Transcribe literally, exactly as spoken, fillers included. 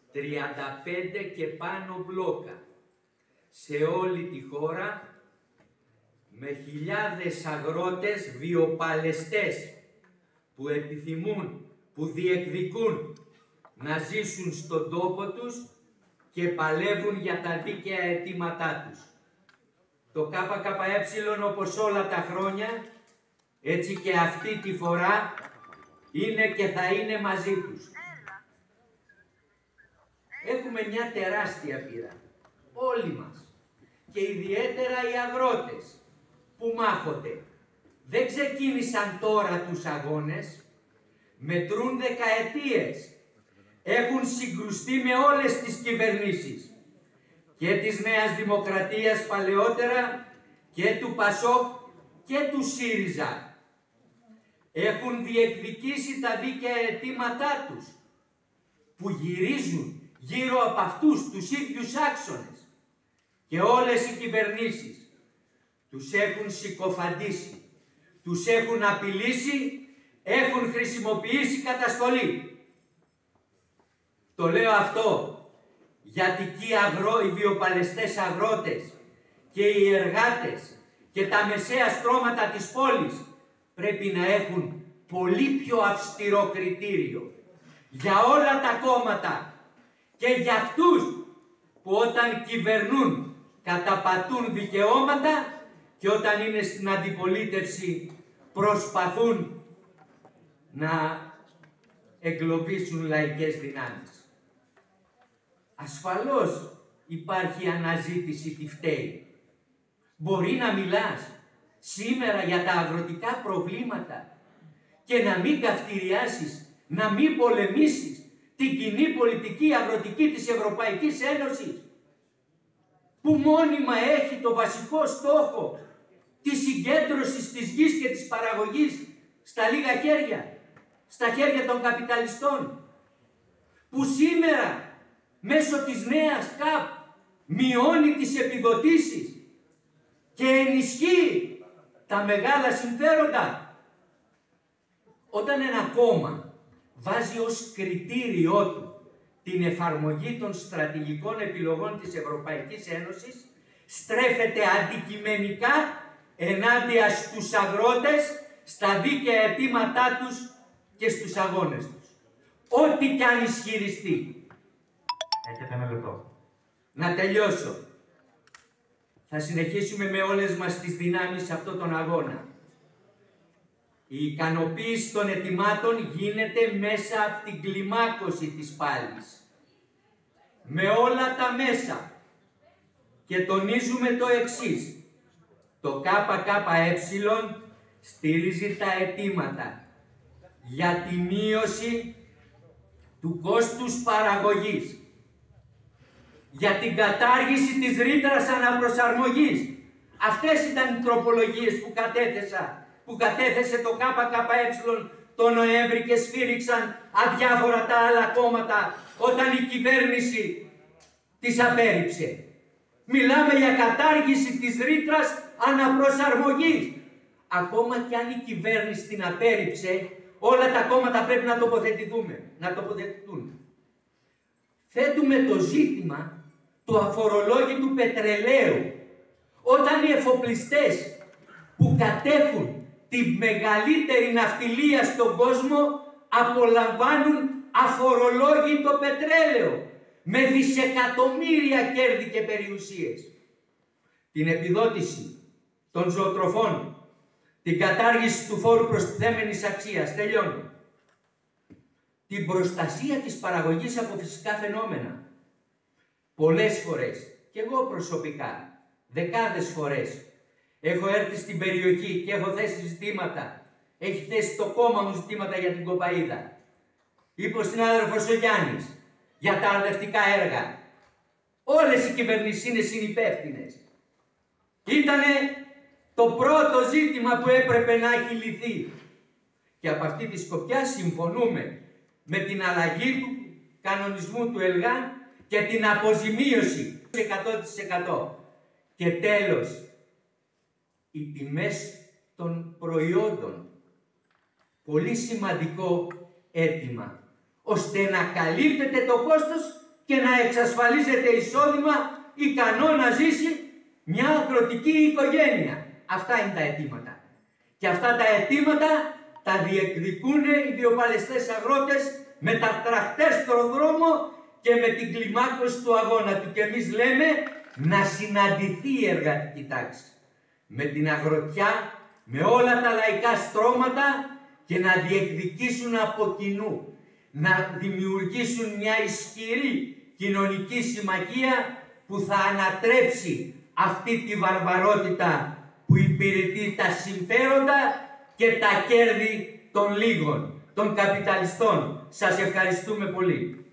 τριάντα πέντε και πάνω μπλόκα σε όλη τη χώρα, με χιλιάδες αγρότες βιοπαλαιστές που επιθυμούν, που διεκδικούν να ζήσουν στον τόπο τους και παλεύουν για τα δίκαια αιτήματά τους. Το ΚΚΕ, όπως όλα τα χρόνια, έτσι και αυτή τη φορά, είναι και θα είναι μαζί τους. Έχουμε μια τεράστια πείρα, όλοι μας, και ιδιαίτερα οι αγρότες που μάχονται. Δεν ξεκίνησαν τώρα τους αγώνες, μετρούν δεκαετίες. Έχουν συγκρουστεί με όλες τις κυβερνήσεις, και της Νέας Δημοκρατίας παλαιότερα, και του ΠΑΣΟΚ και του ΣΥΡΙΖΑ. Έχουν διεκδικήσει τα δίκαια αιτήματά τους, που γυρίζουν γύρω από αυτούς τους ίδιους άξονες, και όλες οι κυβερνήσεις τους έχουν συκοφαντήσει, τους έχουν απειλήσει, έχουν χρησιμοποιήσει καταστολή. Το λέω αυτό γιατί και οι, αγρό, οι βιοπαλαιστές αγρότες και οι εργάτες και τα μεσαία στρώματα της πόλης πρέπει να έχουν πολύ πιο αυστηρό κριτήριο για όλα τα κόμματα και για αυτούς που όταν κυβερνούν καταπατούν δικαιώματα και όταν είναι στην αντιπολίτευση προσπαθούν να εγκλωβίσουν λαϊκές δυνάμεις. Ασφαλώς υπάρχει αναζήτηση τι φταίει. Μπορεί να μιλάς σήμερα για τα αγροτικά προβλήματα και να μην καυτηριάσεις, να μην πολεμήσεις την κοινή πολιτική αγροτική της Ευρωπαϊκής Ένωσης, που μόνιμα έχει το βασικό στόχο της συγκέντρωσης της γης και της παραγωγής στα λίγα χέρια, στα χέρια των καπιταλιστών, που σήμερα μέσω της νέας ΚΑΠ μειώνει τις επιδοτήσεις και ενισχύει τα μεγάλα συμφέροντα. Όταν ένα κόμμα βάζει ως κριτήριό του την εφαρμογή των στρατηγικών επιλογών της Ευρωπαϊκής Ένωσης, στρέφεται αντικειμενικά ενάντια στους αγρότες, στα δίκαια αιτήματά τους και στους αγώνες τους. Ό,τι κι αν ισχυριστεί. Έχετε ένα λεπτό. Να τελειώσω. Θα συνεχίσουμε με όλες μας τις δυνάμεις σε αυτόν τον αγώνα. Η ικανοποίηση των αιτημάτων γίνεται μέσα από την κλιμάκωση της πάλης. Με όλα τα μέσα. Και τονίζουμε το εξής. Το ΚΚΕ στηρίζει τα αιτήματα για τη μείωση του κόστους παραγωγής, για την κατάργηση της ρήτρας αναπροσαρμογής. Αυτές ήταν οι τροπολογίες που κατέθεσα, που κατέθεσε το ΚΚΕ το Νοέμβρη και σφύριξαν αδιάφορα τα άλλα κόμματα όταν η κυβέρνηση τις απέρριψε. Μιλάμε για κατάργηση της ρήτρας αναπροσαρμογής. Ακόμα κι αν η κυβέρνηση την απέρριψε, όλα τα κόμματα πρέπει να τοποθετηθούμε, να τοποθετηθούν. Θέτουμε το ζήτημα του αφορολόγητου πετρελαίου, όταν οι εφοπλιστές που κατέχουν τη μεγαλύτερη ναυτιλία στον κόσμο απολαμβάνουν αφορολόγητο πετρέλαιο με δισεκατομμύρια κέρδη και περιουσίες. Την επιδότηση των ζωοτροφών, την κατάργηση του φόρου προστιθέμενης αξίας, τελειώνω. Την προστασία της παραγωγής από φυσικά φαινόμενα. Πολλές φορές, και εγώ προσωπικά, δεκάδες φορές, έχω έρθει στην περιοχή και έχω θέσει ζητήματα. Έχει θέσει το κόμμα μου ζητήματα για την κοπαΐδα. Είπε ο συνάδελφος ο Γιάννης για τα αρδευτικά έργα. Όλες οι κυβερνήσεις είναι συνυπεύθυνες. Ήτανε το πρώτο ζήτημα που έπρεπε να έχει λυθεί. Και από αυτή τη σκοπιά συμφωνούμε με την αλλαγή του κανονισμού του ΕΛΓΑ και την αποζημίωση εκατό τοις εκατό. Και τέλος, οι τιμές των προϊόντων. Πολύ σημαντικό αίτημα, ώστε να καλύπτεται το κόστος και να εξασφαλίζεται εισόδημα ικανό να ζήσει μια αγροτική οικογένεια. Αυτά είναι τα αιτήματα. Και αυτά τα αιτήματα τα διεκδικούν οι βιοπαλαιστές αγρότες με τα τραχτές στον δρόμο και με την κλιμάκωση του αγώνα του. Και εμείς λέμε να συναντηθεί η εργατική τάξη με την αγροτιά, με όλα τα λαϊκά στρώματα και να διεκδικήσουν από κοινού, να δημιουργήσουν μια ισχυρή κοινωνική συμμαχία που θα ανατρέψει αυτή τη βαρβαρότητα που υπηρετεί τα συμφέροντα και τα κέρδη των λίγων, των καπιταλιστών. Σας ευχαριστούμε πολύ.